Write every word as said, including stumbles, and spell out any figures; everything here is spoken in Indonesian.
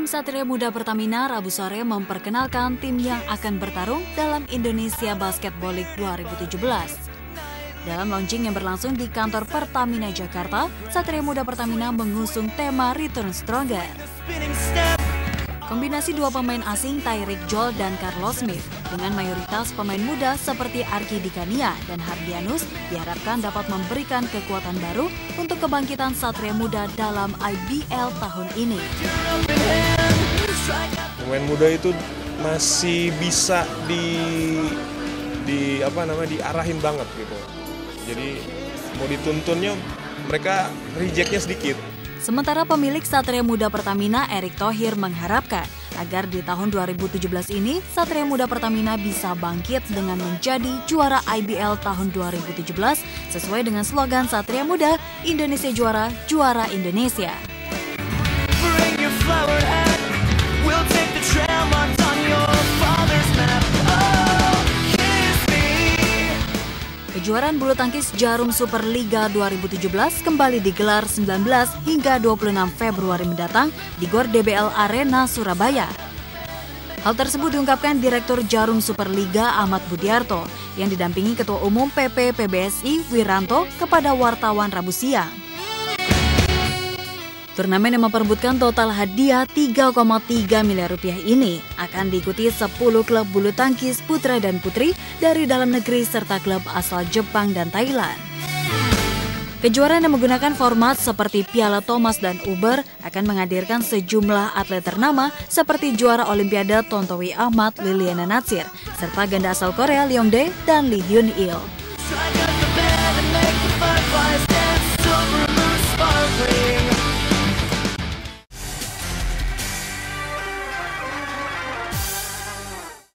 Tim Satria Muda Pertamina Rabu sore memperkenalkan tim yang akan bertarung dalam Indonesia Basketball League dua ribu tujuh belas. Dalam launching yang berlangsung di kantor Pertamina Jakarta, Satria Muda Pertamina mengusung tema Return Stronger. Kombinasi dua pemain asing Tyreek Joel dan Carlos Smith dengan mayoritas pemain muda seperti Arki Dikania dan Hardianus diharapkan dapat memberikan kekuatan baru untuk kebangkitan Satria Muda dalam I B L tahun ini. Pemain muda itu masih bisa di di apa namanya diarahin banget gitu. Jadi mau dituntunnya mereka rejectnya sedikit. Sementara pemilik Satria Muda Pertamina Erick Thohir mengharapkan agar di tahun dua ribu tujuh belas ini Satria Muda Pertamina bisa bangkit dengan menjadi juara I B L tahun dua ribu tujuh belas sesuai dengan slogan Satria Muda, Indonesia Juara, Juara Indonesia. Kejuaraan bulu tangkis Jarum Super Liga dua ribu tujuh belas kembali digelar sembilan belas hingga dua puluh enam Februari mendatang di Gor D B L Arena Surabaya. Hal tersebut diungkapkan Direktur Jarum Super Liga Ahmad Budiarto yang didampingi Ketua Umum P P P B S I Wiranto kepada wartawan Rabu siang. Turnamen yang memperebutkan total hadiah tiga koma tiga miliar rupiah ini akan diikuti sepuluh klub bulu tangkis putra dan putri dari dalam negeri serta klub asal Jepang dan Thailand. Kejuaraan yang menggunakan format seperti Piala Thomas dan Uber akan menghadirkan sejumlah atlet ternama seperti juara Olimpiade Tontowi Ahmad Liliana Natsir serta ganda asal Korea Leongdae dan Lee Hyun Il.